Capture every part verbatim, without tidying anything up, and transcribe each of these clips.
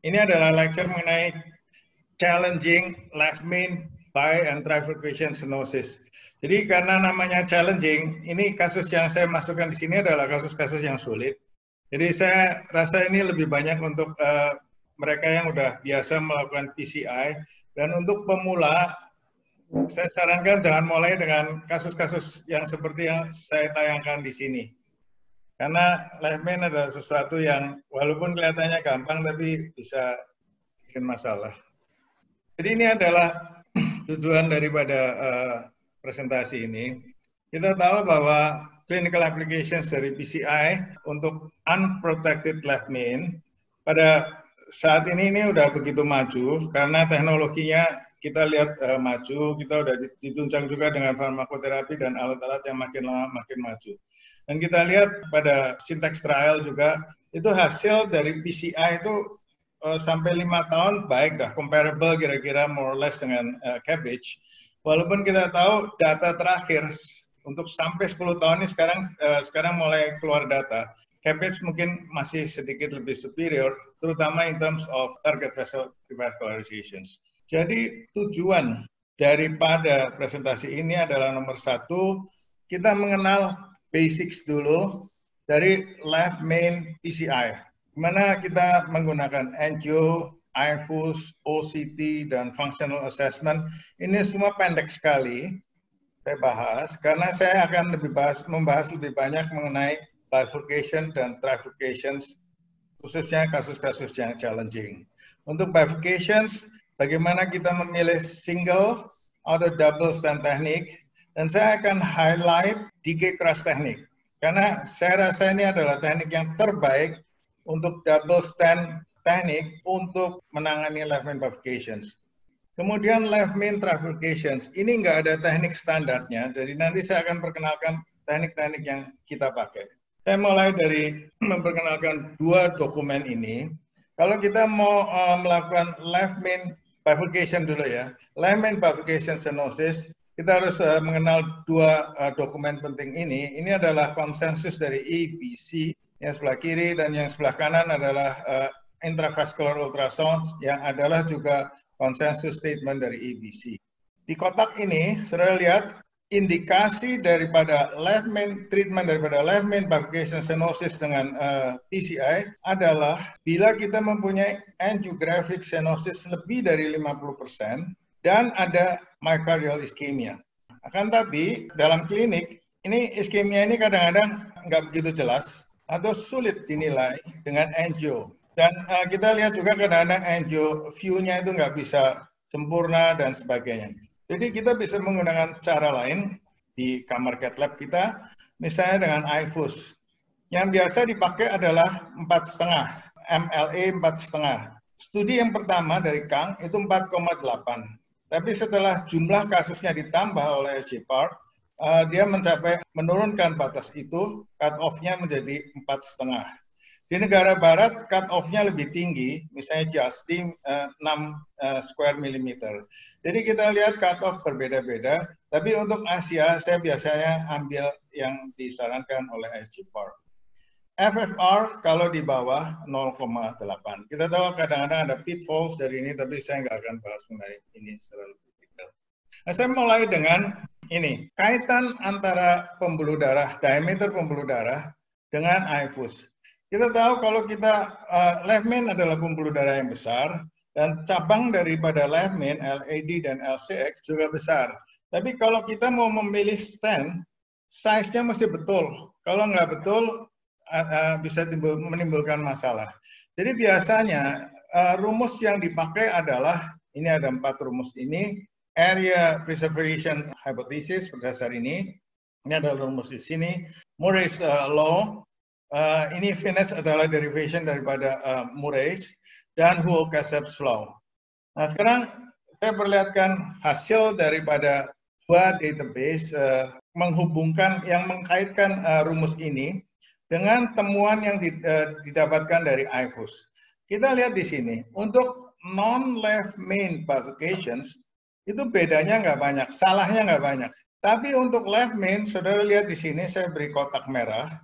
Ini adalah lecture mengenai challenging left main bi and trifurcation stenosis. Jadi karena namanya challenging, ini kasus yang saya masukkan di sini adalah kasus-kasus yang sulit. Jadi saya rasa ini lebih banyak untuk uh, mereka yang udah biasa melakukan P C I, dan untuk pemula saya sarankan jangan mulai dengan kasus-kasus yang seperti yang saya tayangkan di sini. Karena left main adalah sesuatu yang walaupun kelihatannya gampang tapi bisa bikin masalah. Jadi ini adalah tujuan daripada uh, presentasi ini. Kita tahu bahwa clinical applications dari P C I untuk unprotected left main pada saat ini ini udah begitu maju karena teknologinya kita lihat uh, maju, kita udah ditunjang juga dengan farmakoterapi dan alat-alat yang makin lama makin maju. Dan kita lihat pada syntax trial juga, itu hasil dari P C I itu uh, sampai lima tahun baik dah, comparable kira-kira more or less dengan uh, cabbage. Walaupun kita tahu data terakhir untuk sampai sepuluh tahun ini sekarang uh, sekarang mulai keluar data. Cabbage mungkin masih sedikit lebih superior, terutama in terms of target vessel revascularizations. Jadi tujuan daripada presentasi ini adalah nomor satu, kita mengenal basics dulu dari left main P C I. Dimana kita menggunakan angio, I F U S, O C T, dan functional assessment. Ini semua pendek sekali saya bahas, karena saya akan lebih bahas, membahas lebih banyak mengenai bifurcation dan trifurcations, khususnya kasus-kasus yang challenging. Untuk bifurcations, bagaimana kita memilih single atau double stand teknik, dan saya akan highlight D K cross teknik. Karena saya rasa ini adalah teknik yang terbaik untuk double stand teknik untuk menangani left main bifurcations. Kemudian left main trifurcations, ini nggak ada teknik standarnya, jadi nanti saya akan perkenalkan teknik-teknik yang kita pakai. Saya mulai dari memperkenalkan dua dokumen ini. Kalau kita mau uh, melakukan left main bifurcation dulu ya, left main bifurcation stenosis, kita harus uh, mengenal dua uh, dokumen penting ini. Ini adalah konsensus dari E B C yang sebelah kiri, dan yang sebelah kanan adalah uh, intravascular ultrasound yang adalah juga konsensus statement dari E B C. Di kotak ini, saudara lihat indikasi daripada left main treatment daripada left main bifurcation stenosis dengan uh, P C I adalah bila kita mempunyai angiographic stenosis lebih dari lima puluh persen dan ada myocardial ischemia. Akan tapi dalam klinik ini ischemia ini kadang-kadang nggak begitu jelas atau sulit dinilai dengan angio. Dan uh, kita lihat juga kadang-kadang angio view-nya itu nggak bisa sempurna dan sebagainya. Jadi kita bisa menggunakan cara lain di kamar cath lab kita, misalnya dengan I F U S. Yang biasa dipakai adalah empat koma lima, M L A empat koma lima. Studi yang pertama dari Kang itu empat koma delapan. Tapi setelah jumlah kasusnya ditambah oleh S J Park, uh, dia mencapai menurunkan batas itu, cut off-nya menjadi empat koma lima. Di negara barat, cut off-nya lebih tinggi, misalnya Justin uh, enam uh, square millimeter. Jadi kita lihat cut off berbeda-beda, tapi untuk Asia, saya biasanya ambil yang disarankan oleh S J Park. F F R kalau di bawah nol koma delapan. Kita tahu kadang-kadang ada pitfalls dari ini, tapi saya nggak akan bahas mengenai ini secara lebih detail. Nah, saya mulai dengan ini, kaitan antara pembuluh darah, diameter pembuluh darah dengan I F U S. Kita tahu kalau kita uh, left main adalah pembuluh darah yang besar, dan cabang daripada left main, L A D dan L C X juga besar. Tapi kalau kita mau memilih stent, size-nya mesti betul. Kalau nggak betul, uh, uh, bisa timbul, menimbulkan masalah. Jadi biasanya uh, rumus yang dipakai adalah, ini ada empat rumus ini, area preservation hypothesis berdasar ini, ini adalah rumus di sini, Murray's uh, law. Uh, ini Finesse adalah derivation daripada uh, Murray's dan Hull-Cassep's law. Nah, sekarang saya perlihatkan hasil daripada dua database uh, menghubungkan, yang mengkaitkan uh, rumus ini dengan temuan yang di, uh, didapatkan dari I F U S. Kita lihat di sini, untuk non-left main bifurcations, itu bedanya nggak banyak, salahnya nggak banyak. Tapi untuk left main, saudara lihat di sini, saya beri kotak merah,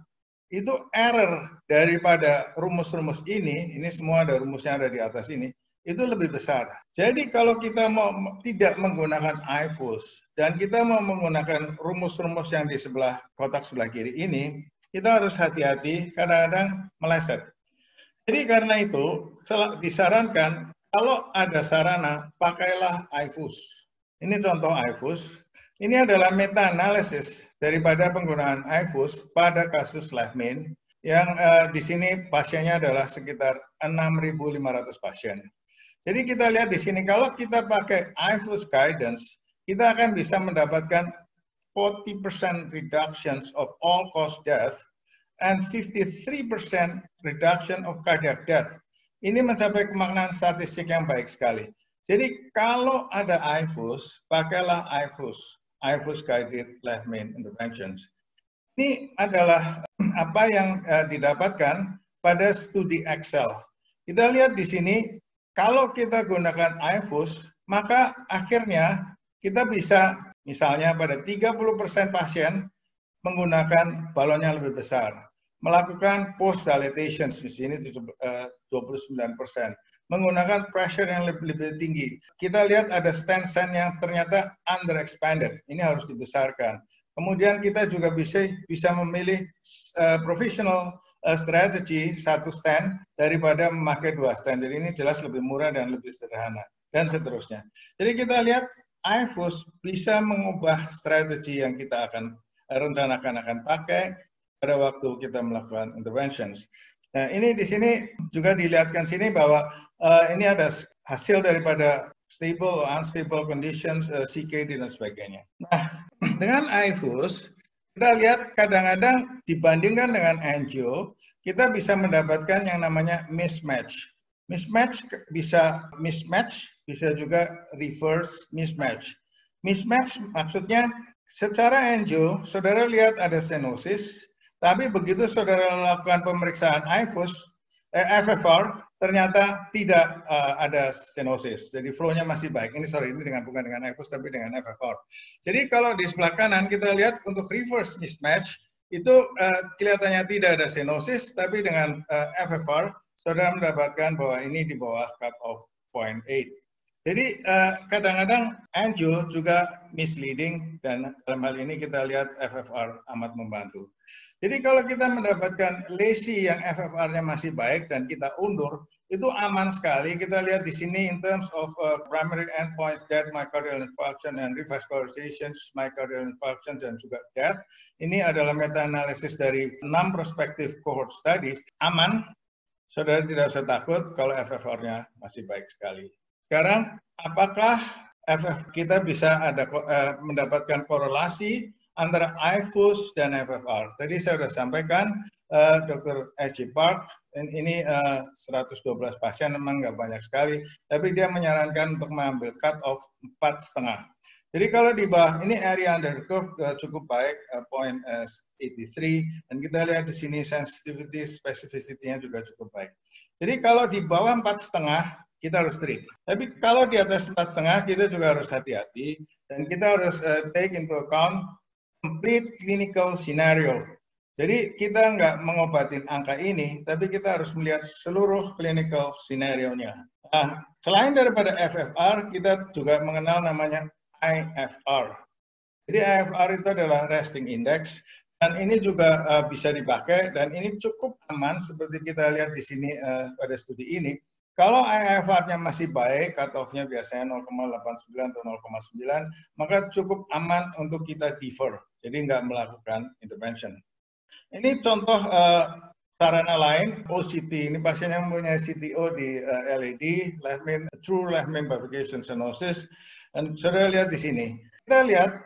itu error daripada rumus-rumus ini, ini semua ada rumusnya ada di atas ini, itu lebih besar. Jadi kalau kita mau tidak menggunakan I F U S dan kita mau menggunakan rumus-rumus yang di sebelah kotak sebelah kiri ini, kita harus hati-hati, kadang-kadang meleset. Jadi karena itu disarankan kalau ada sarana, pakailah I F U S. Ini contoh I F U S. Ini adalah meta-analisis daripada penggunaan I F U S pada kasus Lehman, yang uh, di sini pasiennya adalah sekitar enam ribu lima ratus pasien. Jadi kita lihat di sini, kalau kita pakai I F U S guidance, kita akan bisa mendapatkan forty percent reductions of all-cause death and fifty-three percent reduction of cardiac death. Ini mencapai kemaknaan statistik yang baik sekali. Jadi kalau ada I F U S, pakailah I F U S, I F U S Guided Lehman Interventions. Ini adalah apa yang uh, didapatkan pada studi Excel. Kita lihat di sini, kalau kita gunakan I F U S, maka akhirnya kita bisa, misalnya pada tiga puluh persen pasien menggunakan balon yang lebih besar, melakukan post dilatation di sini dua puluh sembilan persen, menggunakan pressure yang lebih, lebih tinggi. Kita lihat ada stent stent yang ternyata under expanded, ini harus dibesarkan. Kemudian kita juga bisa bisa memilih uh, professional uh, strategi satu stent daripada memakai dua stent. Jadi ini jelas lebih murah dan lebih sederhana dan seterusnya. Jadi kita lihat I F U S bisa mengubah strategi yang kita akan uh, rencanakan akan pakai pada waktu kita melakukan interventions. Nah, ini di sini juga dilihatkan sini bahwa uh, ini ada hasil daripada stable or unstable conditions, uh, C K D dan sebagainya. Nah, dengan I F U S, kita lihat kadang-kadang dibandingkan dengan angio, kita bisa mendapatkan yang namanya mismatch. Mismatch bisa mismatch, bisa juga reverse mismatch. Mismatch maksudnya secara angio, saudara lihat ada stenosis, tapi begitu saudara melakukan pemeriksaan I F U S, eh, F F R, ternyata tidak uh, ada stenosis. Jadi flow-nya masih baik. Ini sorry, ini dengan bukan dengan I F U S, tapi dengan F F R. Jadi kalau di sebelah kanan kita lihat untuk reverse mismatch, itu uh, kelihatannya tidak ada stenosis, tapi dengan uh, F F R, saudara mendapatkan bahwa ini di bawah cut-off point eight. Jadi kadang-kadang uh, angio juga misleading, dan dalam hal ini kita lihat F F R amat membantu. Jadi kalau kita mendapatkan lesi yang F F R-nya masih baik dan kita undur, itu aman sekali. Kita lihat di sini in terms of uh, primary endpoints, death, myocardial infarction, and revascularization, myocardial infarction, dan juga death. Ini adalah meta-analisis dari enam prospective cohort studies. Aman, saudara tidak usah takut kalau F F R-nya masih baik sekali. Sekarang, apakah F F kita bisa ada uh, mendapatkan korelasi antara I F U S dan F F R? Tadi saya sudah sampaikan, uh, Dokter H J Park, ini uh, seratus dua belas pasien, memang nggak banyak sekali, tapi dia menyarankan untuk mengambil cut off empat koma lima. Jadi kalau di bawah, ini area under the curve uh, cukup baik, uh, point uh, delapan puluh tiga, dan kita lihat di sini sensitivity, specificity-nya juga cukup baik. Jadi kalau di bawah empat koma lima, kita harus treat. Tapi kalau di atas empat koma lima, kita juga harus hati-hati, dan kita harus uh, take into account complete clinical scenario. Jadi kita nggak mengobatin angka ini, tapi kita harus melihat seluruh clinical scenario-nya. Nah, selain daripada F F R, kita juga mengenal namanya I F R. Jadi I F R itu adalah resting index, dan ini juga uh, bisa dipakai, dan ini cukup aman seperti kita lihat di sini uh, pada studi ini. Kalau I F R-nya masih baik, cut-off-nya biasanya nol koma delapan sembilan atau nol koma sembilan, maka cukup aman untuk kita defer, jadi nggak melakukan intervention. Ini contoh uh, sarana lain, O C T. Ini pasien yang mempunyai C T O di uh, L A D, Lehman, True Lehman Bifurcation Stenosis. Dan saudara lihat di sini. Kita lihat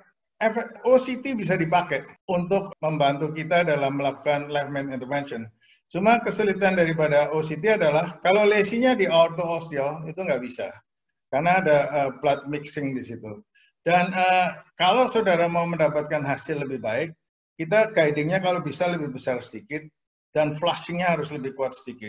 O C T bisa dipakai untuk membantu kita dalam melakukan Lehman intervention. Cuma kesulitan daripada O C T adalah kalau lesinya di aortoosial itu nggak bisa, karena ada uh, blood mixing di situ. Dan uh, kalau saudara mau mendapatkan hasil lebih baik, kita guidingnya kalau bisa lebih besar sedikit, dan flushingnya harus lebih kuat sedikit.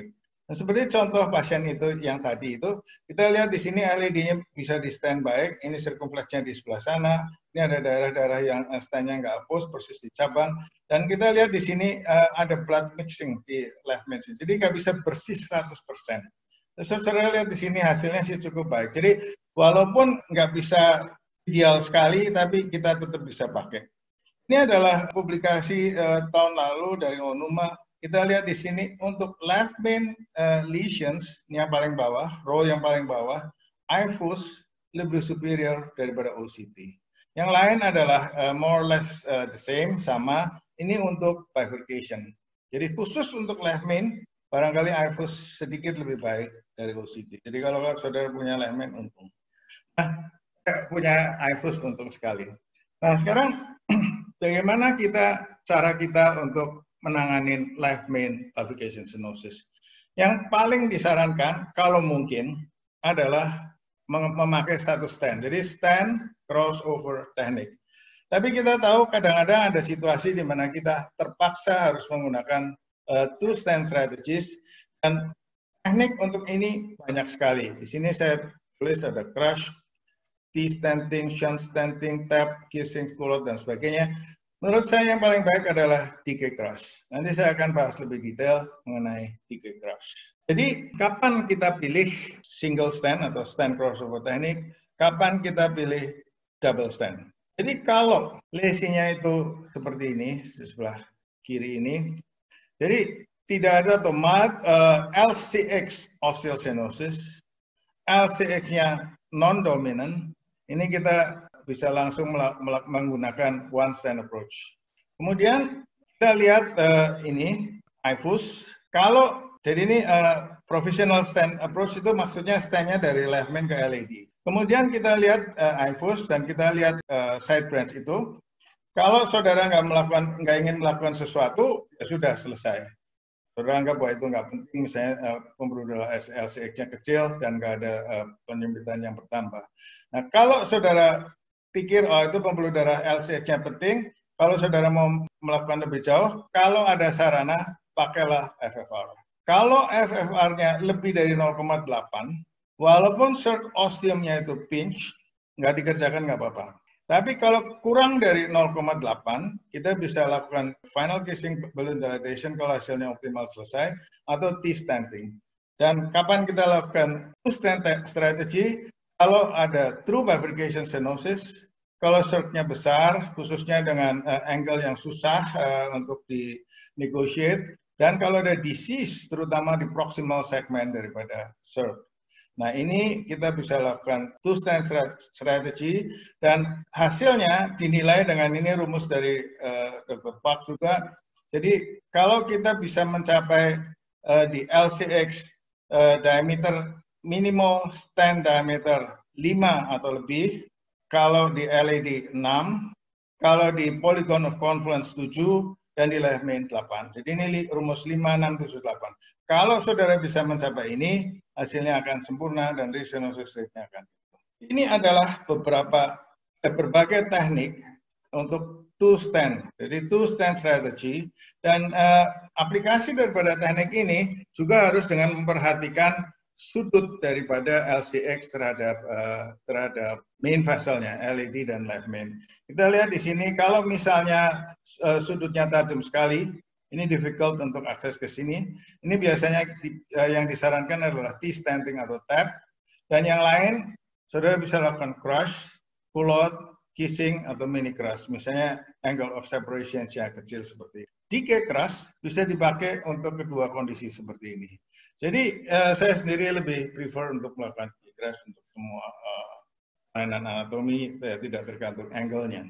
Nah, seperti contoh pasien itu yang tadi itu, kita lihat di sini L E D-nya bisa di stand baik, ini circumflexnya di sebelah sana, ini ada daerah-daerah yang stand-nya nggak hapus, persis di cabang, dan kita lihat di sini uh, ada blood mixing di left main, jadi nggak bisa bersih seratus persen. Terus saya lihat di sini hasilnya sih cukup baik, jadi walaupun nggak bisa ideal sekali, tapi kita tetap bisa pakai. Ini adalah publikasi uh, tahun lalu dari Onuma. Kita lihat di sini untuk left main uh, lesions, ini yang paling bawah, row yang paling bawah, I F U S lebih superior daripada O C T. Yang lain adalah uh, more or less uh, the same, sama. Ini untuk bifurcation. Jadi khusus untuk left main, barangkali I F U S sedikit lebih baik dari O C T. Jadi kalau saudara punya left main, untung. Nah, punya I F U S untung sekali. Nah, sekarang bagaimana kita cara kita untuk menangani left main bifurcation stenosis? Yang paling disarankan kalau mungkin adalah memakai satu stand. Jadi stand crossover teknik. Tapi kita tahu kadang-kadang ada situasi di mana kita terpaksa harus menggunakan uh, two stand strategies, dan teknik untuk ini banyak sekali. Di sini saya tulis ada crush, T-stanting, shunt-stanting, tap, kissing, pull-out, dan sebagainya. Menurut saya yang paling baik adalah D K crush. Nanti saya akan bahas lebih detail mengenai D K crush. Jadi kapan kita pilih single stand atau stand crossover teknik, kapan kita pilih double stand. Jadi kalau lesinya itu seperti ini, di sebelah kiri ini, jadi tidak ada atau uh, L C X osteostenosis, L C X-nya non-dominant, ini kita bisa langsung menggunakan one stand approach. Kemudian kita lihat uh, ini I F U S. Kalau jadi ini uh, professional stand approach itu maksudnya standnya dari left main ke L E D. Kemudian kita lihat uh, I F U S dan kita lihat uh, side branch itu. Kalau saudara nggak melakukan nggak ingin melakukan sesuatu, ya sudah selesai. Saudara anggap bahwa itu nggak penting, misalnya uh, pembuluh darah L C X-nya kecil dan nggak ada uh, penyempitan yang bertambah. Nah, kalau saudara pikir, oh itu pembuluh darah L C X-nya penting, kalau saudara mau melakukan lebih jauh, kalau ada sarana, pakailah F F R. Kalau F F R-nya lebih dari nol koma delapan, walaupun short ostiumnya itu pinch, nggak dikerjakan nggak apa-apa. Tapi kalau kurang dari nol koma delapan, kita bisa lakukan final kissing balloon dilatation kalau hasilnya optimal selesai, atau T-stanting. Dan kapan kita lakukan two-stand strategy? Kalau ada true bifurcation stenosis, kalau short-nya besar, khususnya dengan uh, angle yang susah uh, untuk di negotiate, dan kalau ada disease, terutama di proximal segment daripada short. Nah, ini kita bisa lakukan two-stand strategy, dan hasilnya dinilai dengan ini rumus dari uh, dokter Park juga. Jadi, kalau kita bisa mencapai uh, di L C X uh, diameter minimal stand diameter lima atau lebih, kalau di L E D enam, kalau di polygon of confluence tujuh, dan di left main delapan. Jadi ini rumus lima, enam, tujuh, delapan. Kalau saudara bisa mencapai ini, hasilnya akan sempurna dan restenosis rate-nya akan. Ini adalah beberapa eh, berbagai teknik untuk two stand. Jadi two stand strategy, dan eh, aplikasi daripada teknik ini juga harus dengan memperhatikan sudut daripada L C X terhadap uh, terhadap main vesselnya, L E D dan left main. Kita lihat di sini, kalau misalnya uh, sudutnya tajam sekali, ini difficult untuk akses ke sini. Ini biasanya di, uh, yang disarankan adalah T-stanting atau tap, dan yang lain saudara bisa lakukan crush, pull out, kissing atau mini crush. Misalnya angle of separation yang kecil seperti ini. D K crush bisa dipakai untuk kedua kondisi seperti ini. Jadi uh, saya sendiri lebih prefer untuk melakukan D K crush untuk semua kelainan uh, anatomi, uh, tidak tergantung angle-nya.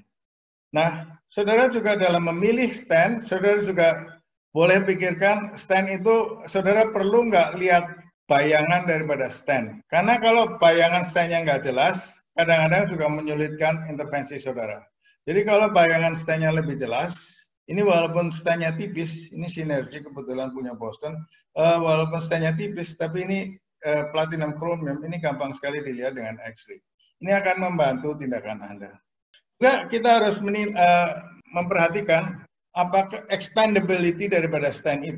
Nah, saudara juga dalam memilih stand, saudara juga boleh pikirkan stand itu, saudara perlu nggak lihat bayangan daripada stand. Karena kalau bayangan stand-nya nggak jelas, kadang-kadang juga menyulitkan intervensi saudara. Jadi kalau bayangan stand-nya lebih jelas, ini walaupun stand-nya tipis, ini sinergi kebetulan punya Boston, uh, walaupun stand-nya tipis, tapi ini uh, platinum chromium, ini gampang sekali dilihat dengan X-ray. Ini akan membantu tindakan Anda. Juga kita harus menil, uh, memperhatikan apakah expandability daripada stand itu.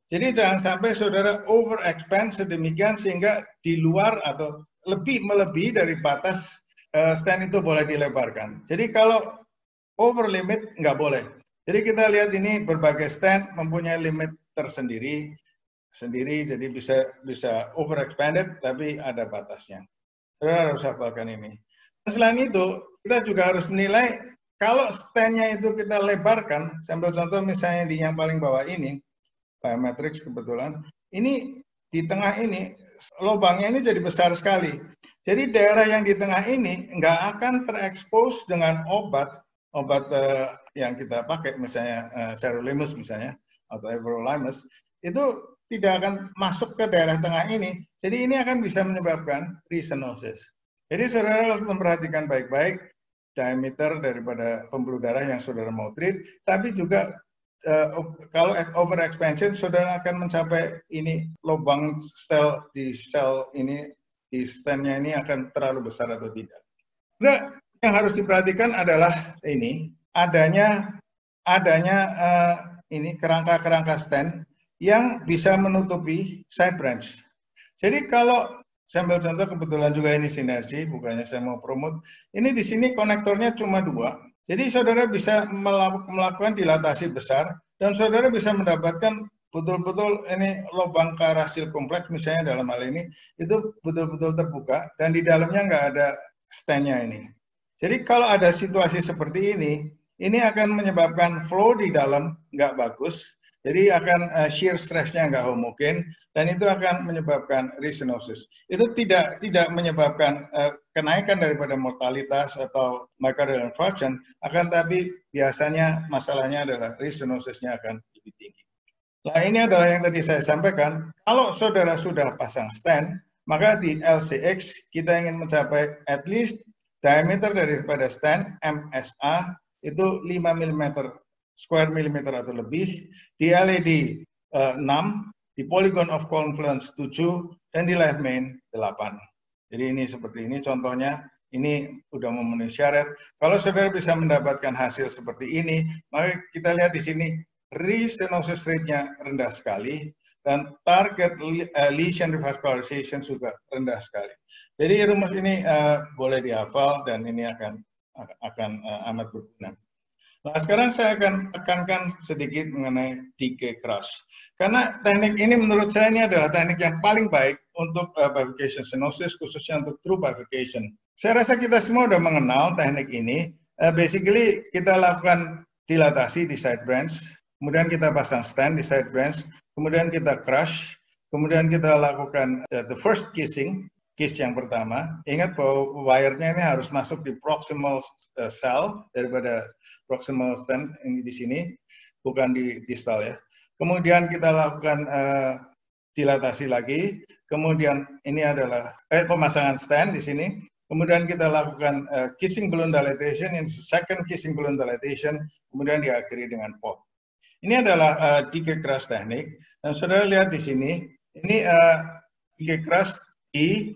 Jadi jangan sampai saudara overexpand sedemikian sehingga di luar atau lebih melebihi dari batas uh, stand itu boleh dilebarkan. Jadi kalau over limit nggak boleh. Jadi kita lihat ini berbagai stand mempunyai limit tersendiri, sendiri, jadi bisa bisa overexpanded tapi ada batasnya. Saudara harus hafalkan ini. Selain itu, kita juga harus menilai kalau stand-nya itu kita lebarkan, sambil contoh misalnya di yang paling bawah ini, Biometrics kebetulan, ini di tengah ini, lubangnya ini jadi besar sekali. Jadi daerah yang di tengah ini nggak akan terekspos dengan obat, obat uh, yang kita pakai, misalnya uh, sirolimus misalnya, atau everolimus, itu tidak akan masuk ke daerah tengah ini. Jadi ini akan bisa menyebabkan restenosis. Jadi saudara harus memperhatikan baik-baik diameter daripada pembuluh darah yang saudara mau treat, tapi juga uh, kalau over expansion saudara akan mencapai ini lubang sel di sel ini di stand-nya ini akan terlalu besar atau tidak. Nah, yang harus diperhatikan adalah ini adanya adanya uh, ini kerangka-kerangka stand yang bisa menutupi side branch. Jadi kalau saya ambil contoh kebetulan juga ini sinergi, bukannya saya mau promote. Ini di sini konektornya cuma dua. Jadi saudara bisa melakukan dilatasi besar dan saudara bisa mendapatkan betul-betul ini lubang ke arah sil kompleks misalnya dalam hal ini itu betul-betul terbuka dan di dalamnya nggak ada stand-nya ini. Jadi kalau ada situasi seperti ini, ini akan menyebabkan flow di dalam nggak bagus. Jadi akan uh, shear stress-nya nggak homogen dan itu akan menyebabkan restenosis. Itu tidak tidak menyebabkan uh, kenaikan daripada mortalitas atau myocardial infarction, akan tapi biasanya masalahnya adalah restenosis-nya akan lebih tinggi. Nah ini adalah yang tadi saya sampaikan. Kalau saudara sudah pasang stand, maka di L C X kita ingin mencapai at least diameter daripada stand M S A itu lima milimeter square millimeter atau lebih, di L E D uh, enam, di polygon of confluence tujuh, dan di left main delapan. Jadi ini seperti ini contohnya, ini sudah memenuhi syarat. Kalau saudara bisa mendapatkan hasil seperti ini, maka kita lihat di sini, restenosis rate-nya rendah sekali, dan target uh, lesion revascularization juga rendah sekali. Jadi rumus ini uh, boleh dihafal, dan ini akan, akan uh, amat berguna. Nah, sekarang saya akan tekankan sedikit mengenai D K crush. Karena teknik ini menurut saya ini adalah teknik yang paling baik untuk uh, bifurcation stenosis, khususnya untuk true bifurcation. Saya rasa kita semua sudah mengenal teknik ini. Uh, basically, kita lakukan dilatasi di side branch, kemudian kita pasang stand di side branch, kemudian kita crush, kemudian kita lakukan uh, the first kissing, kiss yang pertama. Ingat bahwa wire-nya ini harus masuk di proximal uh, cell daripada proximal stand ini di sini, bukan di distal ya. Kemudian kita lakukan uh, dilatasi lagi. Kemudian ini adalah eh, pemasangan stand di sini. Kemudian kita lakukan uh, kissing balloon dilatation, in second kissing balloon dilatation. Kemudian diakhiri dengan pop. Ini adalah uh, D K crush teknik. Dan saudara lihat di sini, ini uh, D K crush di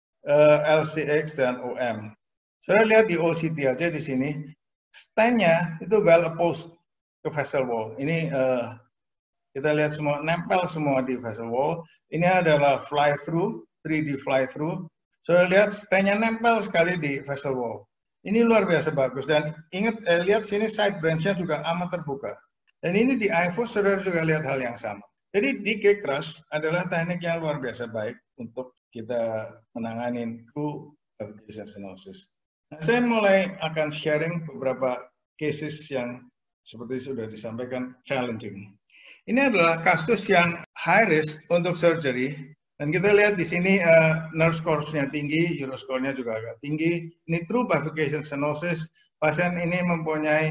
Uh, L C X dan O M. Saya lihat di O C T aja di sini, stand-nya itu well opposed ke vessel wall. Ini uh, kita lihat semua nempel semua di vessel wall. Ini adalah fly through, three D fly through. Saya lihat stand-nya nempel sekali di vessel wall. Ini luar biasa bagus dan ingat eh, lihat sini side branch-nya juga amat terbuka. Dan ini di I F O saudara juga lihat hal yang sama. Jadi D K crush adalah teknik yang luar biasa baik untuk kita menangani true bifurcation stenosis. Nah, saya mulai akan sharing beberapa cases yang seperti sudah disampaikan challenging. Ini adalah kasus yang high risk untuk surgery dan kita lihat di sini uh, nerve score-nya tinggi, Euroscore-nya juga agak tinggi. Ini true bifurcation stenosis. Pasien ini mempunyai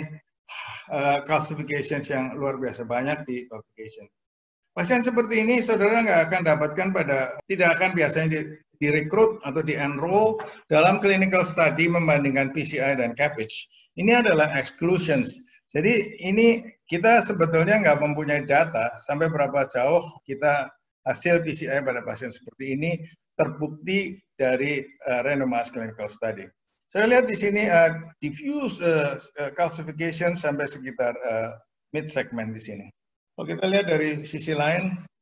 uh, calcifications yang luar biasa banyak di bifurcation. Pasien seperti ini saudara nggak akan dapatkan pada, tidak akan biasanya direkrut atau di-enroll dalam clinical study membandingkan P C I dan cabbage. Ini adalah exclusions. Jadi ini kita sebetulnya nggak mempunyai data sampai berapa jauh kita hasil P C I pada pasien seperti ini terbukti dari uh, randomized clinical study. Saya lihat di sini uh, diffuse uh, calcification sampai sekitar uh, mid segment di sini. Kalau kita lihat dari sisi lain,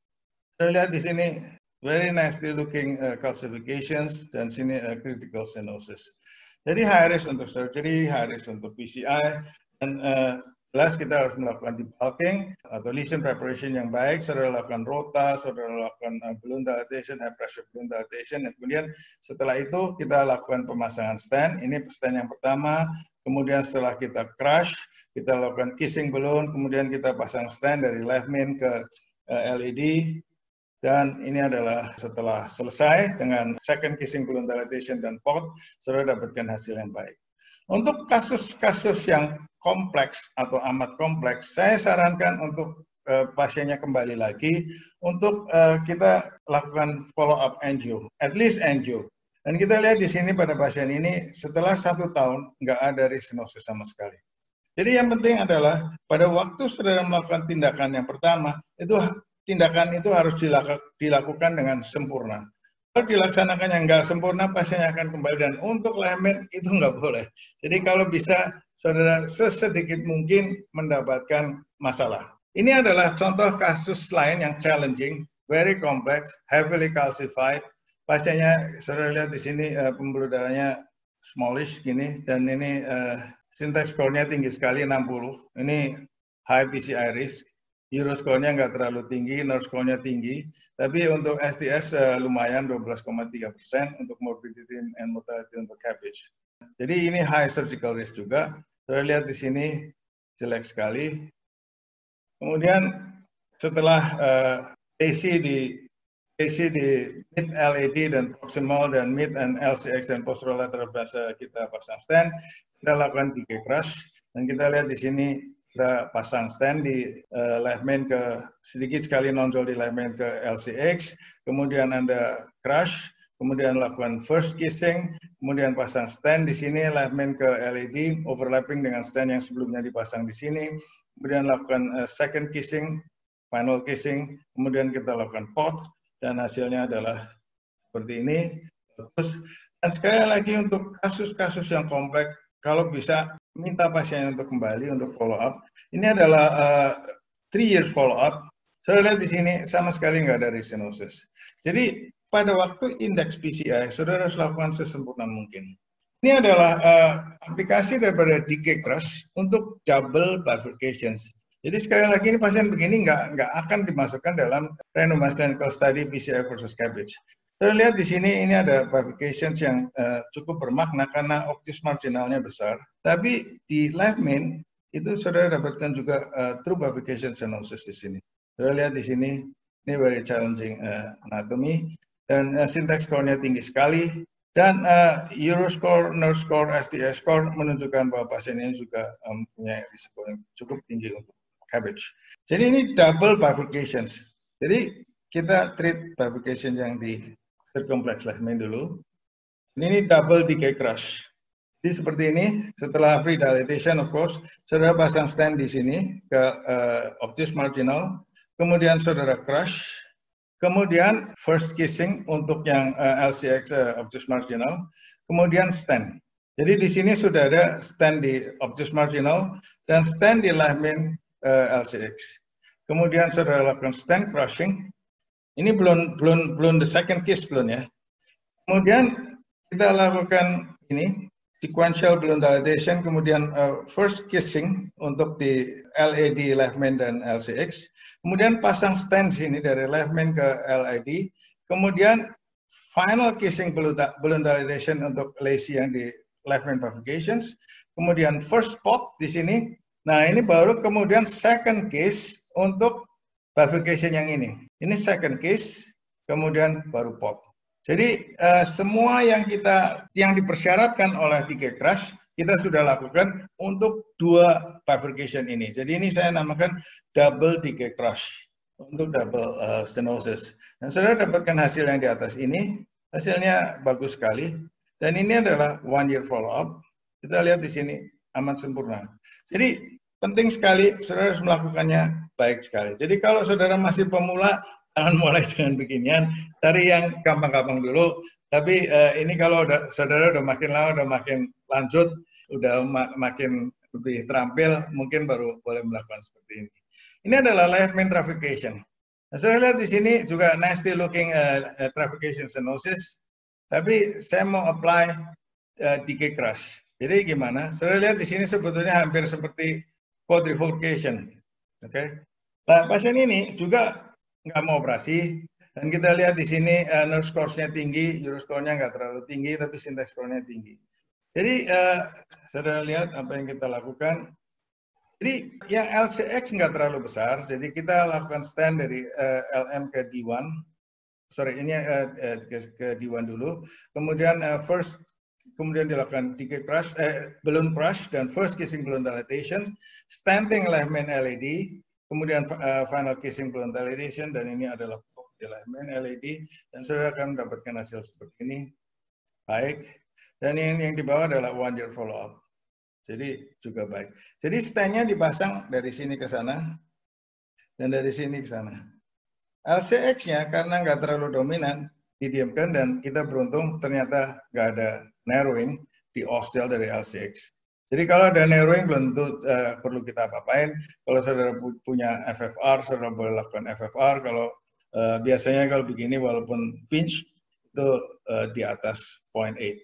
Kita lihat di sini very nicely looking uh, calcifications dan sini uh, critical stenosis. Jadi high risk untuk surgery, high risk untuk P C I, dan uh, jelas kita harus melakukan debulking atau lesion preparation yang baik, saudara lakukan rota, saudara lakukan uh, balloon dilatation, high pressure balloon dilatation, dan kemudian setelah itu kita lakukan pemasangan stent. Ini stent yang pertama, kemudian setelah kita crush, kita lakukan kissing balloon, kemudian kita pasang stent dari left main ke uh, L E D. Dan ini adalah setelah selesai dengan second kissing balloon dilatation dan P O D, saudara dapatkan hasil yang baik. Untuk kasus-kasus yang kompleks atau amat kompleks, saya sarankan untuk uh, pasiennya kembali lagi untuk uh, kita lakukan follow up angio, at least angio. Dan kita lihat di sini pada pasien ini setelah satu tahun nggak ada restenosis sama sekali. Jadi yang penting adalah pada waktu saudara melakukan tindakan yang pertama itu tindakan itu harus dilakukan dengan sempurna. Kalau dilaksanakan yang nggak sempurna, pasiennya akan kembali. Dan untuk layman itu nggak boleh. Jadi kalau bisa, saudara sesedikit mungkin mendapatkan masalah. Ini adalah contoh kasus lain yang challenging, very complex, heavily calcified. Pasiennya, saudara lihat di sini uh, pembuluh darahnya smallish gini, dan ini uh, syntax score-nya tinggi sekali, enam puluh. Ini high P C I risk. Euroscore-nya nggak terlalu tinggi, nerve score-nya tinggi, tapi untuk S T S uh, lumayan dua belas koma tiga persen untuk morbidity and mortality untuk cabbage. Jadi ini high surgical risk juga. Saya lihat di sini jelek sekali. Kemudian setelah uh, A C di A C di mid L A D dan proximal dan mid and L C X dan posterolateral biasa kita pasang stent, kita lakukan D K crush dan kita lihat di sini kita pasang stent di uh, left main ke sedikit sekali nonjol di left main ke L C X, kemudian Anda crush, kemudian lakukan first kissing, kemudian pasang stent di sini left main ke L E D, overlapping dengan stent yang sebelumnya dipasang di sini, kemudian lakukan uh, second kissing, final kissing, kemudian kita lakukan P O D, dan hasilnya adalah seperti ini. Terus, dan sekali lagi untuk kasus-kasus yang kompleks, kalau bisa minta pasien untuk kembali untuk follow up. Ini adalah uh, three years follow up. Saya lihat di sini sama sekali nggak ada restenosis. Jadi pada waktu indeks P C I, saudara harus lakukan sesempurna mungkin. Ini adalah uh, aplikasi daripada D K crush untuk double bifurcations. Jadi sekali lagi ini pasien begini nggak nggak akan dimasukkan dalam randomized clinical study P C I versus cabbage. Saya lihat di sini ini ada bifurcations yang uh, cukup bermakna karena obtus marginalnya besar. Tapi di left main itu saudara dapatkan juga uh, true bifurcation stenosis di sini. Saudara lihat di sini ini very challenging uh, anatomy dan uh, syntax score-nya tinggi sekali dan uh, Euroscore, nerve score, S T S score menunjukkan bahwa pasien ini juga um, punya risiko yang cukup tinggi untuk cabbage. Jadi ini double bifurcations. Jadi kita treat bifurcation yang di kompleks left main dulu. Ini double D K crush. Jadi seperti ini, setelah pre-dilatation of course, saudara pasang stent di sini ke uh, obtus marginal, kemudian saudara crush, kemudian first kissing untuk yang uh, L C X uh, obtus marginal, kemudian stent. Jadi di sini sudah ada stent di obtus marginal dan stent di left main uh, L C X. Kemudian saudara lakukan stent crushing. Ini belum belum belum the second kiss belum ya. Kemudian kita lakukan ini sequential balloon dilatation, kemudian uh, first kissing untuk di L A D left main dan L C X. Kemudian pasang stent sini dari left main ke L A D. Kemudian final kissing balloon dilatation untuk lacy yang di left main bifurcations. Kemudian first spot di sini. Nah ini baru kemudian second kiss untuk bifurcation yang ini. Ini second case, kemudian baru P O D. Jadi uh, semua yang kita yang dipersyaratkan oleh D K crush kita sudah lakukan untuk dua bifurcation ini. Jadi ini saya namakan double D K crush untuk double uh, stenosis. Dan saudara dapatkan hasil yang di atas ini, hasilnya bagus sekali. Dan ini adalah one year follow up. Kita lihat di sini amat sempurna. Jadi penting sekali saudara harus melakukannya baik sekali. Jadi kalau saudara masih pemula, jangan mulai dengan beginian, cari yang gampang-gampang dulu. Tapi uh, ini kalau udah, saudara udah makin lama, udah makin lanjut, udah ma makin lebih terampil, mungkin baru boleh melakukan seperti ini. Ini adalah left main traffication. Nah, saya lihat di sini juga nasty looking uh, uh, trifurcation stenosis, tapi saya mau apply uh, decay crush. Jadi gimana? Saya lihat di sini sebetulnya hampir seperti quadrifurcation. Oke. Okay? Nah, pasien ini juga nggak mau operasi, dan kita lihat di sini uh, nerve scores-nya tinggi, Euroscore-nya nggak terlalu tinggi, tapi syntax score-nya tinggi. Jadi, uh, saudara lihat apa yang kita lakukan. Jadi, yang L C X nggak terlalu besar, jadi kita lakukan stand dari uh, L M ke D satu. Sorry, ini uh, uh, ke, ke D satu dulu. Kemudian uh, first, kemudian dilakukan decay crush, eh, balloon crush, dan first kissing balloon dilatation, stenting left main L A D, kemudian uh, final kissing balloon dilatation, dan ini adalah di left main L A D, dan saudara akan mendapatkan hasil seperti ini. Baik. Dan yang, yang di bawah adalah one year follow up. Jadi juga baik. Jadi stand-nya dipasang dari sini ke sana dan dari sini ke sana. L C X-nya karena nggak terlalu dominan didiamkan dan kita beruntung ternyata nggak ada narrowing di ostial dari L C X. Jadi kalau ada narrowing belum tentu uh, perlu kita apa-apain. Kalau saudara punya F F R, saudara boleh lakukan F F R. Kalau uh, biasanya kalau begini walaupun pinch itu uh, di atas zero point delapan.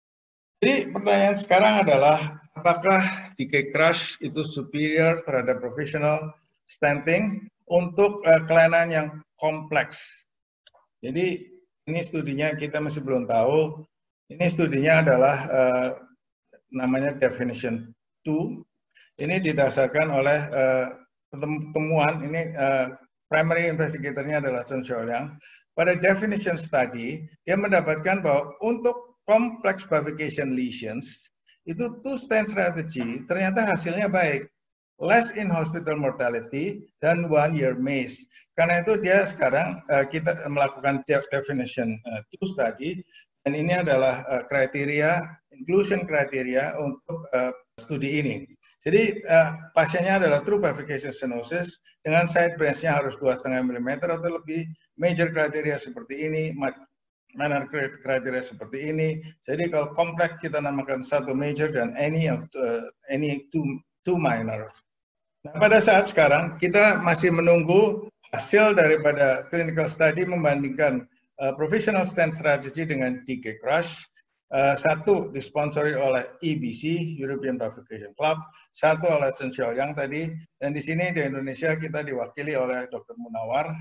Jadi pertanyaan sekarang adalah apakah decay crush itu superior terhadap professional stenting untuk uh, kelainan yang kompleks. Jadi ini studinya kita masih belum tahu. Ini studinya adalah uh, namanya definition two. Ini didasarkan oleh uh, temuan, ini uh, primary investigatornya adalah Chen Xiaoliang. Pada definition study, dia mendapatkan bahwa untuk complex bifurcation lesions, itu two-stent strategy ternyata hasilnya baik. Less in hospital mortality dan one year M A C E. Karena itu dia sekarang uh, kita melakukan definition uh, two study, dan ini adalah uh, kriteria, inclusion kriteria untuk uh, studi ini. Jadi uh, pasiennya adalah true bifurcation stenosis dengan side branch-nya harus dua koma lima milimeter atau lebih, major kriteria seperti ini, minor kriteria seperti ini. Jadi kalau kompleks kita namakan satu major dan any of uh, any two two minor. Nah, pada saat sekarang kita masih menunggu hasil daripada clinical study membandingkan uh, professional stent strategy dengan decay crush. Uh, satu disponsori oleh E B C, European Bifurcation Club, satu oleh Chen Xiaoliang tadi, dan di sini di Indonesia kita diwakili oleh Dokter Munawar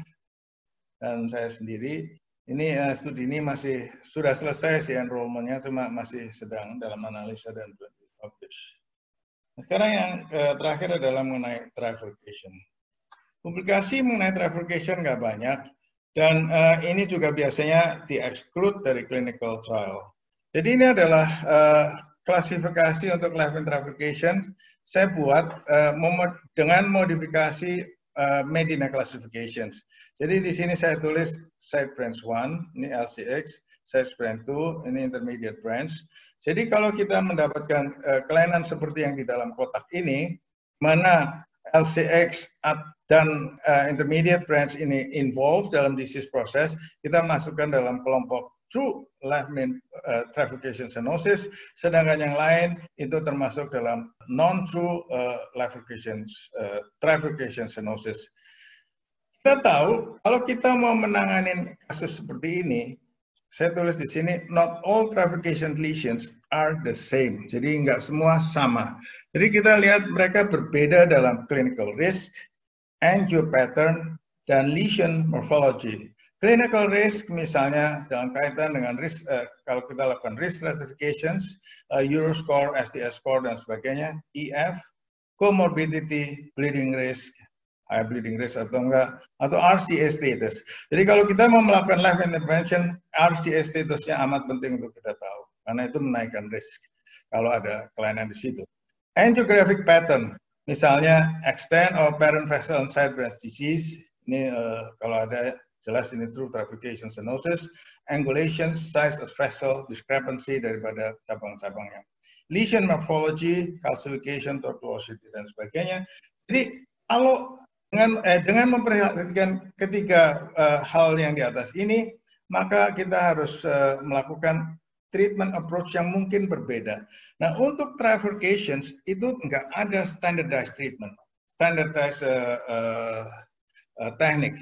dan saya sendiri. Ini uh, studi ini masih sudah selesai sih enrollment-nya, cuma masih sedang dalam analisa dan belum dipublish. Sekarang yang uh, terakhir adalah mengenai trifurcation. Publikasi mengenai trifurcation nggak banyak, dan uh, ini juga biasanya di-exclude dari clinical trial. Jadi ini adalah uh, klasifikasi untuk left main trifurcation. Saya buat uh, dengan modifikasi Uh, Medina classifications. Jadi di sini saya tulis side branch one, ini L C X, side branch two, ini intermediate branch. Jadi kalau kita mendapatkan uh, kelainan seperti yang di dalam kotak ini, mana L C X dan uh, intermediate branch ini involved dalam disease process, kita masukkan dalam kelompok true left main uh, trifurcation stenosis, sedangkan yang lain itu termasuk dalam non-true uh, trifurcation, uh, trifurcation stenosis. Kita tahu kalau kita mau menangani kasus seperti ini, saya tulis di sini, not all trifurcation lesions are the same. Jadi nggak semua sama. Jadi kita lihat mereka berbeda dalam clinical risk, angio pattern, dan lesion morphology. Clinical risk misalnya dalam kaitan dengan risk, uh, kalau kita lakukan risk stratifications, uh, Euroscore, S T S score, dan sebagainya, E F, comorbidity, bleeding risk, high bleeding risk atau enggak, atau R C A status. Jadi kalau kita mau melakukan life intervention, R C A statusnya amat penting untuk kita tahu, karena itu menaikkan risk kalau ada kelainan di situ. Angiographic pattern, misalnya extent or parent vessel and side branch disease, ini uh, kalau ada jelas ini true trifurcation stenosis, angulation, size of vessel, discrepancy daripada cabang-cabangnya. Lesion morphology, calcification, tortuosity, dan sebagainya. Jadi kalau dengan, eh, dengan memperhatikan ketiga uh, hal yang di atas ini, maka kita harus uh, melakukan treatment approach yang mungkin berbeda. Nah, untuk trifurcations itu nggak ada standardized treatment, standardized uh, uh, uh, teknik.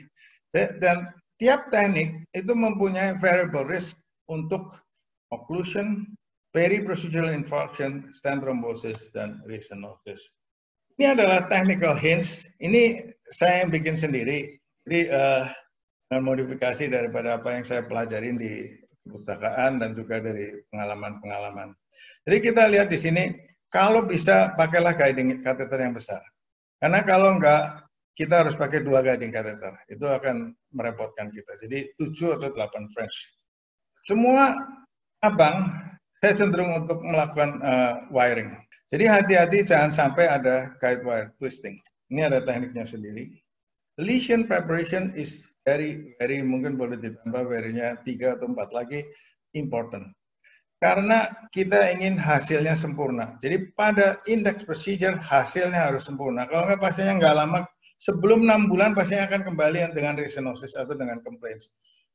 Dan tiap teknik itu mempunyai variable risk untuk occlusion, peri-procedural infarction, stent thrombosis, dan restenosis. Ini adalah technical hints. Ini saya yang bikin sendiri. Jadi uh, dengan modifikasi daripada apa yang saya pelajarin di perpustakaan dan juga dari pengalaman-pengalaman. Jadi kita lihat di sini, kalau bisa pakailah guiding catheter yang besar. Karena kalau enggak, kita harus pakai dua guiding catheter. Itu akan merepotkan kita. Jadi tujuh atau delapan French. Semua cabang saya cenderung untuk melakukan uh, wiring. Jadi hati-hati jangan sampai ada guide wire twisting. Ini ada tekniknya sendiri. Lesion preparation is very, very mungkin boleh ditambah varinya tiga atau empat lagi, important. Karena kita ingin hasilnya sempurna. Jadi pada index procedure hasilnya harus sempurna. Kalau nggak pasiennya nggak lama, sebelum enam bulan pasiennya akan kembali dengan restenosis atau dengan complaints.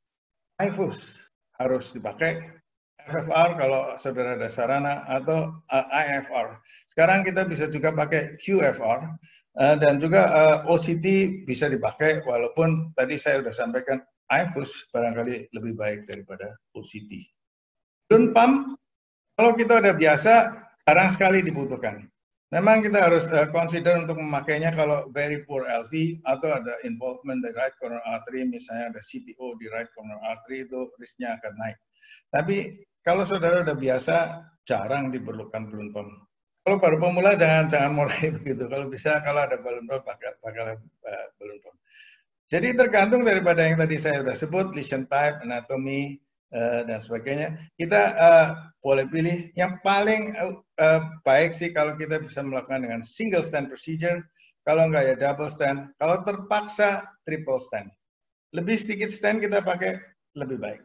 I F U S harus dipakai. F F R kalau saudara ada sarana atau uh, I F R. Sekarang kita bisa juga pakai Q F R uh, dan juga uh, O C T bisa dipakai walaupun tadi saya sudah sampaikan I F U S barangkali lebih baik daripada O C T. Balloon pump kalau kita udah biasa jarang sekali dibutuhkan. Memang kita harus uh, consider untuk memakainya kalau very poor L V atau ada involvement di right coronary artery, misalnya ada C T O di right coronary artery, itu risknya akan naik. Tapi kalau saudara udah biasa, jarang diperlukan balloon pump. Kalau baru pemula jangan jangan mulai begitu. Kalau bisa, kalau ada balloon pump, pakai pakai uh, balloon pump. Jadi tergantung daripada yang tadi saya sudah sebut, lesion type, anatomy, uh, dan sebagainya. Kita uh, boleh pilih yang paling uh, baik sih kalau kita bisa melakukan dengan single stent procedure. Kalau enggak ya double stent. Kalau terpaksa triple stent. Lebih sedikit stent kita pakai lebih baik.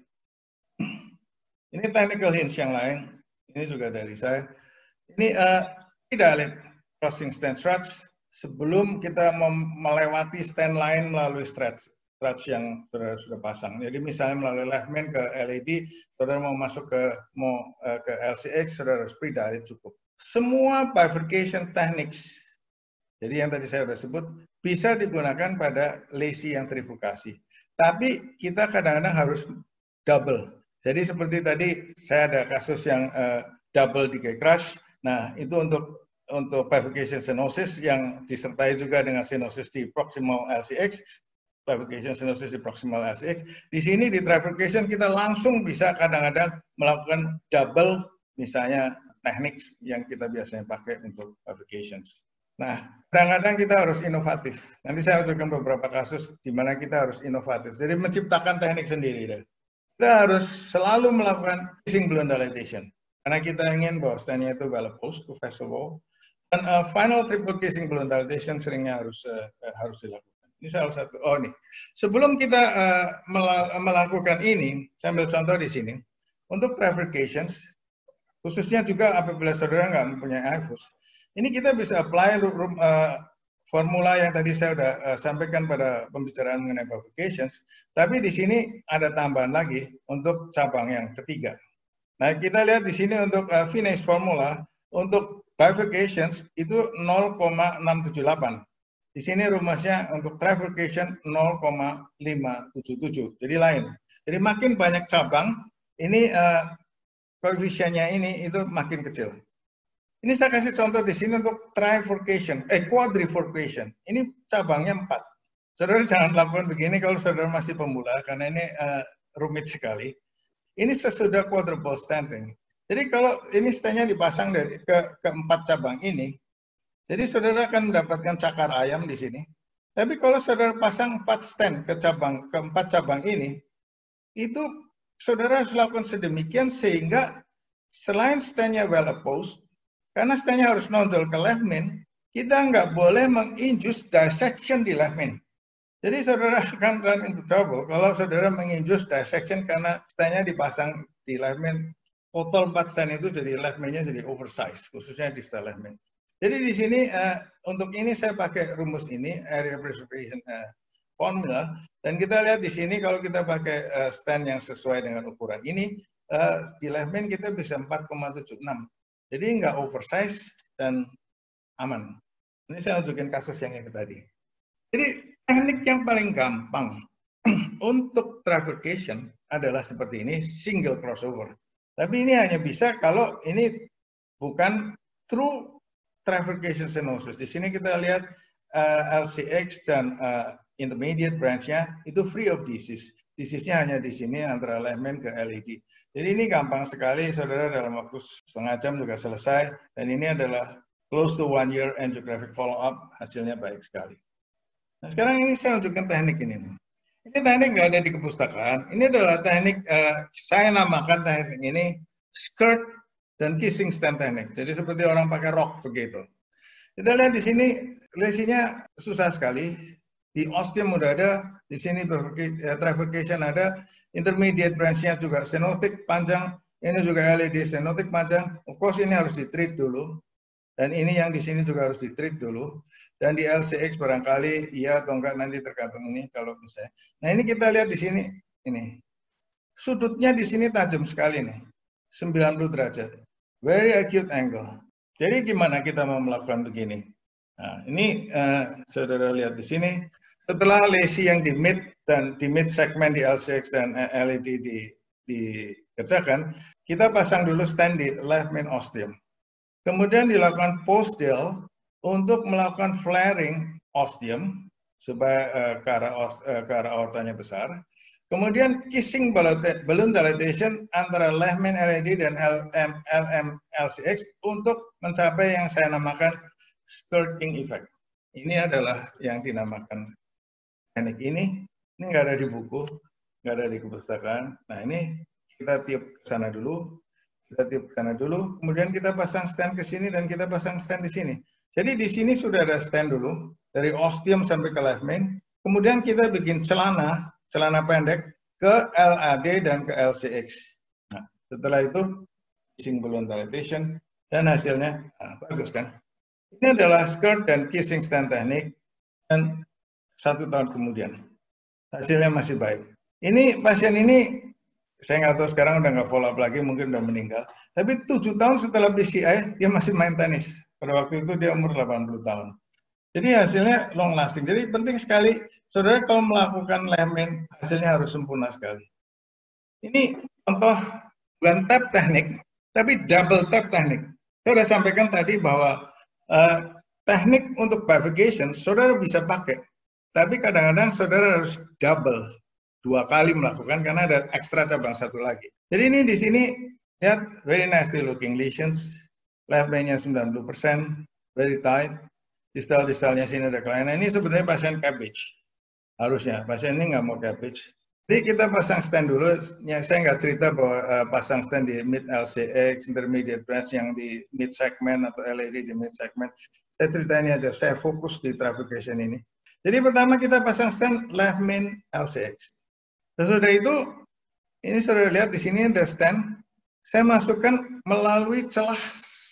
Ini technical hints yang lain. Ini juga dari saya. Ini uh, tidak crossing stent struts sebelum kita melewati stent lain melalui struts, struts yang saudara sudah pasang. Jadi misalnya melalui left main ke L A D, saudara mau masuk ke mau uh, ke L C X, saudara harus pre-dilate cukup. Semua bifurcation techniques, jadi yang tadi saya sudah sebut, bisa digunakan pada lesi yang trifurkasi. Tapi kita kadang-kadang harus double. Jadi seperti tadi saya ada kasus yang uh, double decay crush. Nah, itu untuk untuk bifurcation stenosis yang disertai juga dengan stenosis di proximal L C X, bifurcation stenosis di proximal L C X. Di sini di trifurcation kita langsung bisa kadang-kadang melakukan double, misalnya teknik yang kita biasanya pakai untuk bifurcations. Nah, kadang-kadang kita harus inovatif. Nanti saya tunjukkan beberapa kasus di mana kita harus inovatif. Jadi menciptakan teknik sendiri deh. Kita harus selalu melakukan kissing balloon dilatation. Karena kita ingin bahwa stentnya itu well opposed to vessel wall. Dan uh, final triple kissing balloon dilatation seringnya harus uh, harus dilakukan. Ini salah satu. Oh ini. Sebelum kita uh, melakukan ini, saya ambil contoh di sini. Untuk trifurcations, khususnya juga apabila saudara nggak mempunyai I F U S, ini kita bisa apply uh, formula yang tadi saya sudah uh, sampaikan pada pembicaraan mengenai bifurcations, tapi di sini ada tambahan lagi untuk cabang yang ketiga. Nah, kita lihat di sini untuk uh, Finney's formula, untuk bifurcations itu nol koma enam tujuh delapan. Di sini rumusnya untuk trifurcation nol koma lima tujuh tujuh, jadi lain. Jadi makin banyak cabang, ini uh, koefisiennya ini itu makin kecil. Ini saya kasih contoh di sini untuk trifurcation, eh quadrifurcation. Ini cabangnya empat. Saudara jangan lakukan begini kalau saudara masih pemula, karena ini uh, rumit sekali. Ini sesudah quadruple stenting. Jadi kalau ini stentnya dipasang dari ke keempat cabang ini, jadi saudara akan mendapatkan cakar ayam di sini. Tapi kalau saudara pasang empat stent ke cabang keempat cabang ini, itu saudara harus lakukan sedemikian sehingga selain stentnya well opposed, karena stentnya harus nonjol ke left main, kita nggak boleh menginjus dissection di left main. Jadi saudara akan run into trouble kalau saudara menginjus dissection karena stentnya dipasang di left main. Total empat stent itu jadi left main-nya jadi oversize, khususnya di distal left main. Jadi di sini uh, untuk ini saya pakai rumus ini, area preservation uh, formula, dan kita lihat di sini kalau kita pakai uh, stent yang sesuai dengan ukuran ini, uh, di left main kita bisa empat koma tujuh enam. Jadi nggak oversize dan aman. Ini saya tunjukin kasus yang itu tadi. Jadi teknik yang paling gampang untuk trifurcation adalah seperti ini, single crossover. Tapi ini hanya bisa kalau ini bukan true trifurcation stenosis. Di sini kita lihat uh, L C X dan uh, intermediate branch-nya itu free of disease. Disease-nya hanya di sini antara Lehman ke L E D. Jadi ini gampang sekali, saudara, dalam waktu setengah jam juga selesai. Dan ini adalah close to one year angiographic follow-up, hasilnya baik sekali. Nah, sekarang ini saya tunjukkan teknik ini. Ini teknik nggak ada di kepustakaan. Ini adalah teknik, uh, saya namakan teknik ini skirt dan kissing stand teknik. Jadi seperti orang pakai rok begitu. Kita lihat di sini lesinya susah sekali. Di ostium udah ada, di sini trifurcation ada, intermediate branch-nya juga stenotik panjang, ini juga L E D stenotik panjang. Of course ini harus di-treat dulu. Dan ini yang di sini juga harus di-treat dulu. Dan di L C X barangkali iya atau enggak nanti tergantung ini kalau misalnya. Nah ini kita lihat di sini, ini sudutnya di sini tajam sekali nih, sembilan puluh derajat, very acute angle. Jadi gimana kita mau melakukan begini? Nah ini uh, saudara lihat di sini. Setelah lesi yang di mid dan di mid segmen di L C X dan L E D di, dikerjakan, kita pasang dulu stand di left main ostium. Kemudian dilakukan post-dial untuk melakukan flaring ostium supaya uh, ke, arah os, uh, ke arah aortanya besar. Kemudian kissing balloon dilatation antara left main L E D dan L M L C X untuk mencapai yang saya namakan skirting effect. Ini adalah yang dinamakan teknik ini. Ini nggak ada di buku, nggak ada di kepustakaan. Nah ini kita tiup ke sana dulu. Kita tiup ke sana dulu, kemudian kita pasang stand ke sini dan kita pasang stand di sini. Jadi di sini sudah ada stand dulu, dari ostium sampai ke left main. Kemudian kita bikin celana, celana pendek ke L A D dan ke L C X. Nah, setelah itu, kissing balloon dilatation, dan hasilnya nah, bagus kan? Ini adalah skirt dan kissing stand teknik, dan satu tahun kemudian, hasilnya masih baik. Ini pasien ini, saya nggak tahu sekarang udah nggak follow up lagi, mungkin udah meninggal. Tapi tujuh tahun setelah B C I, dia masih main tenis. Pada waktu itu dia umur delapan puluh tahun. Jadi hasilnya long lasting. Jadi penting sekali, saudara kalau melakukan Lehman, hasilnya harus sempurna sekali. Ini contoh bukan tap teknik, tapi double tap teknik. Saya sudah sampaikan tadi bahwa uh, teknik untuk bifurcation, saudara bisa pakai. Tapi kadang-kadang saudara harus double. Dua kali melakukan karena ada ekstra cabang satu lagi. Jadi ini di sini lihat very nicely looking lesions, left main-nya sembilan puluh persen, very tight, distal-distalnya sini ada kelainan. Ini sebenarnya pasien cabbage. Harusnya pasien ini nggak mau cabbage. Jadi kita pasang stand dulu. Yang saya nggak cerita bahwa uh, pasang stand di mid L C X, intermediate branch yang di mid segment atau L E D di mid segment. Saya cerita ini aja. Saya fokus di trifurcation ini. Jadi pertama kita pasang stand left main L C X. Sesudah itu, ini saudara lihat di sini ada stand. Saya masukkan melalui celah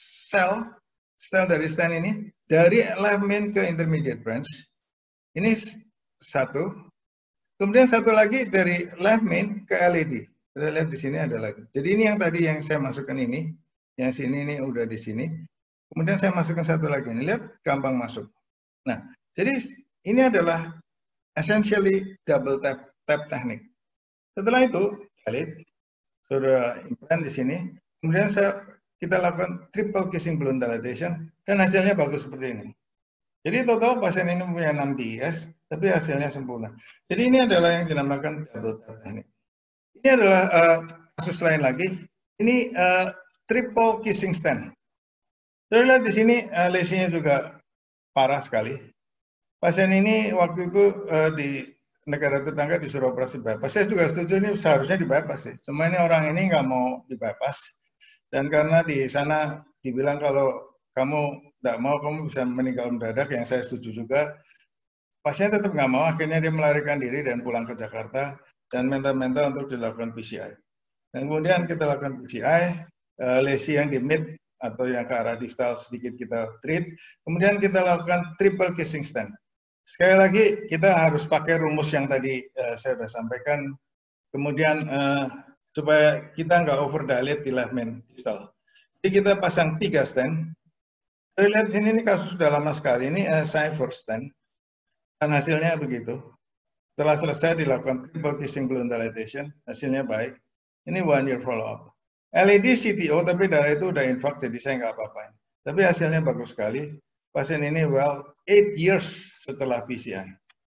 sel, sel dari stand ini, dari left main ke intermediate branch. Ini satu. Kemudian satu lagi dari left main ke L E D. Saudara lihat di sini ada lagi. Jadi ini yang tadi yang saya masukkan ini, yang sini ini udah di sini. Kemudian saya masukkan satu lagi. Ini lihat gampang masuk. Nah, jadi ini adalah essentially double tap tap teknik. Setelah itu, lihat, sudah implant di sini. Kemudian saya, kita lakukan triple kissing balloon dilatation, dan hasilnya bagus seperti ini. Jadi total pasien ini punya enam D S, tapi hasilnya sempurna. Jadi ini adalah yang dinamakan double tap teknik. Ini adalah uh, kasus lain lagi. Ini uh, triple kissing stand. Saya lihat di sini uh, lesinya juga parah sekali. Pasien ini waktu itu uh, di negara tetangga disuruh operasi bypass. Saya juga setuju ini seharusnya di bypass sih. Cuma ini orang ini nggak mau di bypass. Dan karena di sana dibilang kalau kamu nggak mau, kamu bisa meninggal mendadak, yang saya setuju juga. Pasien tetap nggak mau, akhirnya dia melarikan diri dan pulang ke Jakarta dan minta-minta untuk dilakukan P C I. Dan kemudian kita lakukan P C I, uh, lesi yang di mid atau yang ke arah distal sedikit kita treat. Kemudian kita lakukan triple kissing stand. Sekali lagi, kita harus pakai rumus yang tadi uh, saya sudah sampaikan. Kemudian, uh, supaya kita nggak overdilate di left main distal. Jadi kita pasang tiga stand. Saya lihat sini, ini kasus sudah lama sekali. Ini uh, cipher stand. Dan hasilnya begitu. Setelah selesai dilakukan triple kissing balloon dilatation, hasilnya baik. Ini one year follow up. L A D C T O, tapi darah itu udah infark, jadi saya nggak apa-apain. Tapi hasilnya bagus sekali. Pasien ini well eight years setelah P C I.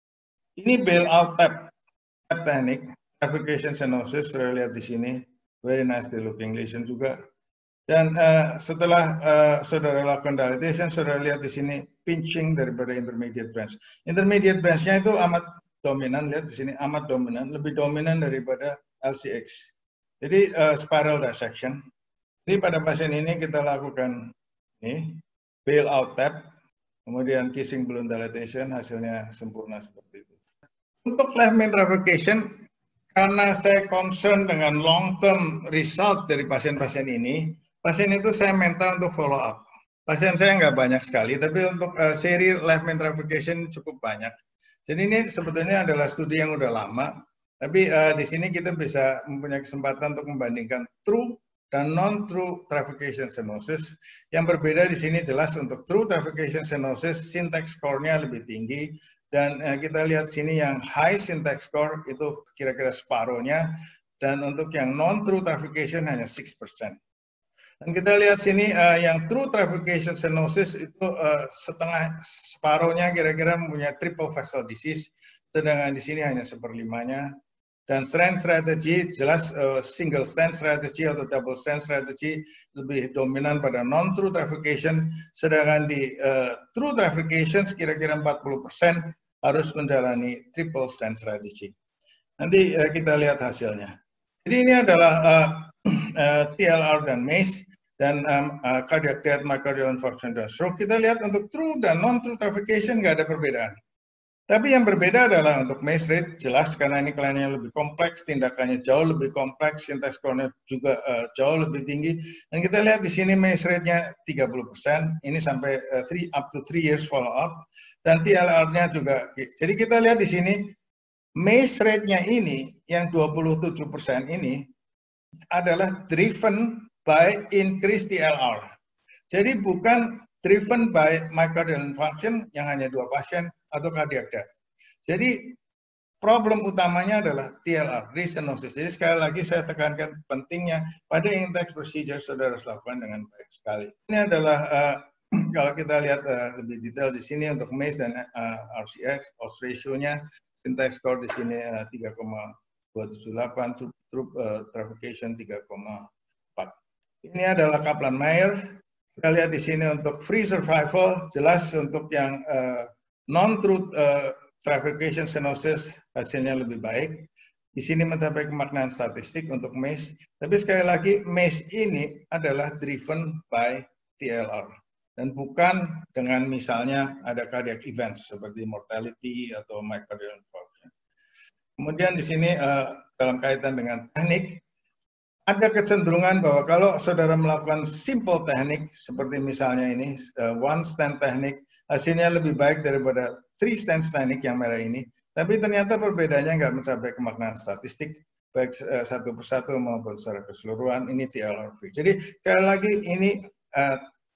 Ini bailout tap, tap teknik, traffication stenosis, sudah lihat di sini. Very nicely looking lesion juga. Dan uh, setelah uh, saudara lakukan dilatation, saudara lihat di sini pinching daripada intermediate branch. Intermediate branch-nya itu amat dominan, lihat di sini amat dominan, lebih dominan daripada L C X. Jadi uh, spiral dissection. Jadi pada pasien ini kita lakukan ini bailout tap, kemudian kissing balloon dilatation, hasilnya sempurna seperti itu. Untuk left main traffication, karena saya concern dengan long term result dari pasien-pasien ini, pasien itu saya minta untuk follow up. Pasien saya nggak banyak sekali, tapi untuk uh, seri left main traffication cukup banyak. Jadi ini sebetulnya adalah studi yang udah lama, tapi uh, di sini kita bisa mempunyai kesempatan untuk membandingkan true dan non-true traffication stenosis. Yang berbeda di sini jelas untuk true traffication stenosis, syntax score-nya lebih tinggi, dan uh, kita lihat sini yang high syntax score itu kira-kira separuhnya, dan untuk yang non-true traffication hanya six percent. Dan kita lihat sini uh, yang true traffication stenosis itu uh, setengah separuhnya kira-kira mempunyai triple vessel disease, sedangkan di sini hanya seperlimanya. Dan stent strategy jelas uh, single stent strategy atau double stent strategy lebih dominan pada non-true traffication, sedangkan di uh, true traffication kira-kira empat puluh persen harus menjalani triple stent strategy. Nanti uh, kita lihat hasilnya. Jadi ini adalah uh, uh, T L R dan MACE dan um, uh, cardiac death, myocardial infarction, dan stroke. Kita lihat untuk true dan non-true traffication nggak ada perbedaan. Tapi yang berbeda adalah untuk MACE rate, jelas karena ini kliennya lebih kompleks, tindakannya jauh lebih kompleks, syntax score-nya juga uh, jauh lebih tinggi. Dan kita lihat di sini MACE rate-nya tiga puluh persen, ini sampai uh, three, up to three years follow up, dan T L R-nya juga. Jadi kita lihat di sini, MACE rate-nya ini, yang dua puluh tujuh persen ini, adalah driven by increased T L R. Jadi bukan driven by myocardial infarction yang hanya dua pasien atau cardiac death. Jadi problem utamanya adalah T L R, restenosis. Jadi sekali lagi saya tekankan pentingnya pada index procedure saudara harus lakukan dengan baik sekali. Ini adalah uh, kalau kita lihat uh, lebih detail di sini untuk MACE dan uh, R C X, odds ratio-nya, syntax score di sini uh, tiga koma dua tujuh delapan, true uh, traffication tiga koma empat. Ini adalah Kaplan-Meier. Kita lihat di sini untuk free survival, jelas untuk yang uh, non-true uh, traffication stenosis hasilnya lebih baik. Di sini mencapai kemaknaan statistik untuk MACE. Tapi sekali lagi, MACE ini adalah driven by T L R. Dan bukan dengan misalnya ada cardiac events seperti mortality atau myocardial infarction. Kemudian di sini uh, dalam kaitan dengan teknik, ada kecenderungan bahwa kalau saudara melakukan simple teknik, seperti misalnya ini, uh, one stent teknik, hasilnya lebih baik daripada three stent teknik yang merah ini. Tapi ternyata perbedaannya nggak mencapai kemaknaan statistik, baik uh, satu persatu maupun secara keseluruhan, ini T L R free. Jadi sekali lagi ini uh,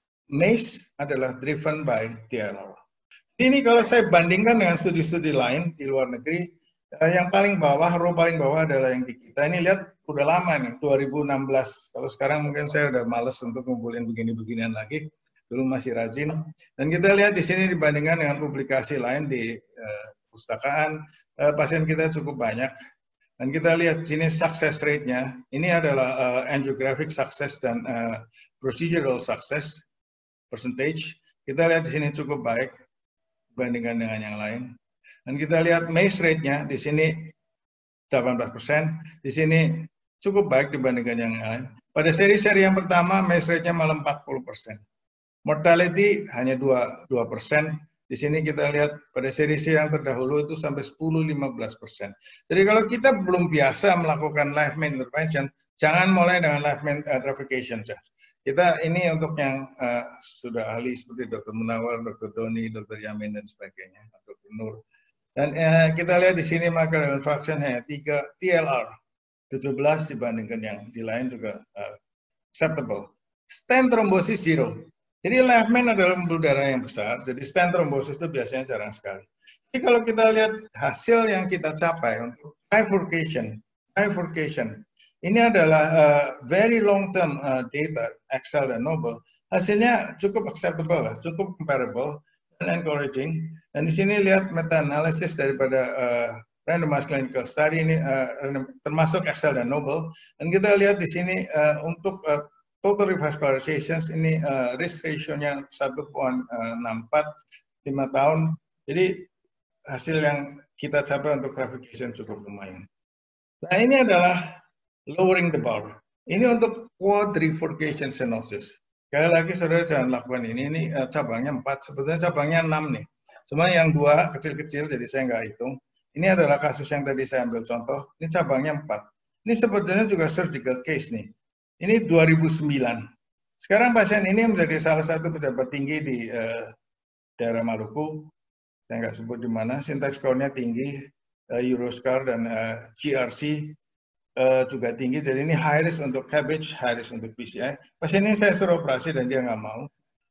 MACE adalah driven by T L R. Ini kalau saya bandingkan dengan studi-studi lain di luar negeri, uh, yang paling bawah, row paling bawah adalah yang di kita. Ini lihat udah lama nih, dua ribu enam belas. Kalau sekarang mungkin saya udah males untuk ngumpulin begini-beginian lagi. Dulu masih rajin. Dan kita lihat di sini dibandingkan dengan publikasi lain di uh, pustakaan, uh, pasien kita cukup banyak. Dan kita lihat di sini success rate-nya. Ini adalah uh, angiographic success dan uh, procedural success percentage. Kita lihat di sini cukup baik dibandingkan dengan yang lain. Dan kita lihat MACE rate-nya di sini delapan belas persen. Di sini cukup baik dibandingkan yang lain. Pada seri-seri yang pertama, MACE rate-nya malah empat puluh persen. Mortality hanya dua persen. Di sini kita lihat pada seri-seri yang terdahulu itu sampai sepuluh sampai lima belas persen. Jadi kalau kita belum biasa melakukan left main intervention, jangan mulai dengan left main uh, traffication. Kita ini untuk yang uh, sudah ahli seperti dokter Munawar, dokter Doni, dokter Yamin, dan sebagainya, dokter Nur. Dan uh, kita lihat di sini myocardial infarction hanya tiga T L R, tujuh belas dibandingkan yang di lain juga uh, acceptable. Stent thrombosis zero. Jadi left main adalah pembuluh darah yang besar, jadi stent thrombosis itu biasanya jarang sekali. Jadi kalau kita lihat hasil yang kita capai untuk bifurcation, bifurcation, ini adalah uh, very long term uh, data, Excel dan Noble. Hasilnya cukup acceptable, cukup comparable dan encouraging. Dan di sini lihat meta analysis daripada uh, randomized clinical study ini uh, termasuk Excel dan Noble. Dan kita lihat di sini uh, untuk uh, total revascularizations ini uh, risk ratio-nya satu koma enam empat lima tahun. Jadi hasil yang kita capai untuk clarification cukup lumayan. Nah, ini adalah lowering the bar. Ini untuk quadrifurcation stenosis. Sekali lagi saudara jangan lakukan ini. Ini uh, cabangnya empat, sebetulnya cabangnya enam nih. Cuma yang dua kecil-kecil, jadi saya nggak hitung. Ini adalah kasus yang tadi saya ambil contoh. Ini cabangnya empat. Ini sebetulnya juga surgical case nih. Ini dua ribu sembilan. Sekarang pasien ini menjadi salah satu pejabat tinggi di uh, daerah Maluku. Saya nggak sebut di mana. Syntax score-nya tinggi, uh, Euroscar dan uh, G R C uh, juga tinggi. Jadi ini high risk untuk cabbage, high risk untuk P C I. Pasien ini saya suruh operasi dan dia nggak mau.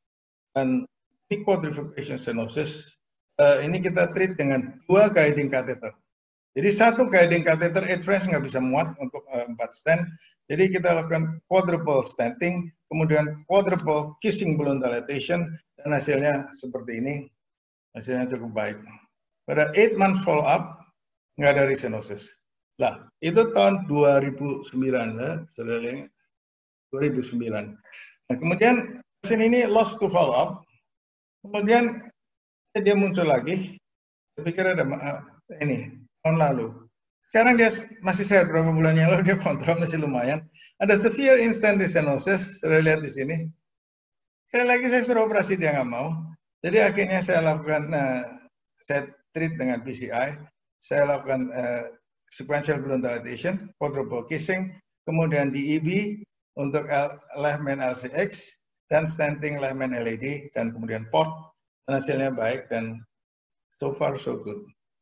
Dan ini quadrifurcation stenosis. Uh, ini kita treat dengan dua guiding catheter. Jadi satu guiding catheter eight French nggak bisa muat untuk uh, empat stent. Jadi kita lakukan quadruple stenting, kemudian quadruple kissing balloon dilatation, dan hasilnya seperti ini. Hasilnya cukup baik. Pada eight month follow up, nggak ada restenosis. Lah, itu tahun dua ribu sembilan, ya, sudah lihat, dua ribu sembilan. Nah, kemudian pasien ini lost to follow up, kemudian dia muncul lagi. Saya pikir ada ini tahun lalu. Sekarang dia masih sehat, berapa bulan yang lalu dia kontrol masih lumayan. Ada severe instant restenosis, sudah lihat di sini. Sekali lagi saya suruh operasi dia nggak mau. Jadi akhirnya saya lakukan, uh, saya treat dengan P C I, saya lakukan uh, sequential balloon dilatation, quadruple kissing, kemudian D E B untuk left main L C X, dan stenting left main L A D, dan kemudian P O T, dan hasilnya baik, dan so far so good.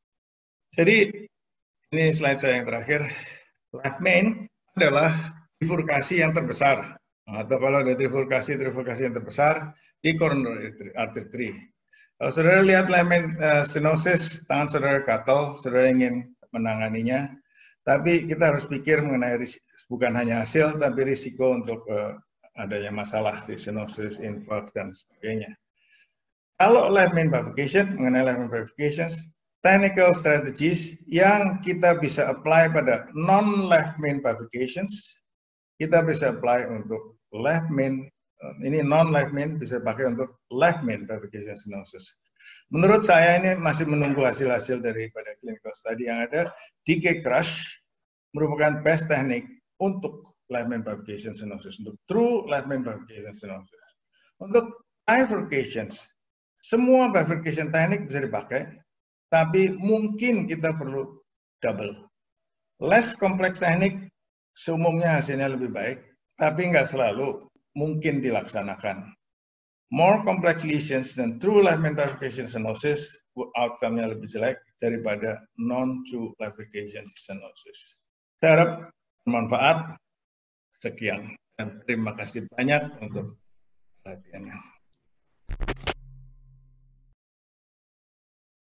Jadi ini slide saya yang terakhir. Left main adalah bifurkasi yang terbesar, atau kalau ada trifurkasi, trifurkasi yang terbesar di coronary artery. Kalau saudara lihat left main uh, stenosis, tangan saudara gatal, saudara ingin menanganinya, tapi kita harus pikir mengenai risiko, bukan hanya hasil, tapi risiko untuk uh, adanya masalah di stenosis, infark, dan sebagainya. Kalau left main bifurcation, mengenai left main bifurcations, technical strategies yang kita bisa apply pada non-left main bifurcations, kita bisa apply untuk left main, ini non-left main bisa pakai untuk left main bifurcation stenosis. Menurut saya ini masih menunggu hasil-hasil daripada clinical study yang ada. D K Crush merupakan best teknik untuk left main bifurcation stenosis, untuk true left main bifurcation stenosis. Untuk bifurcations, semua bifurcation teknik bisa dipakai, tapi mungkin kita perlu double. Less kompleks teknik, seumumnya hasilnya lebih baik, tapi nggak selalu mungkin dilaksanakan. More complex lesions dan true left main bifurcation stenosis, outcome-nya lebih jelek daripada non-true bifurcation stenosis. Saya harap bermanfaat. Sekian, dan terima kasih banyak untuk perhatiannya.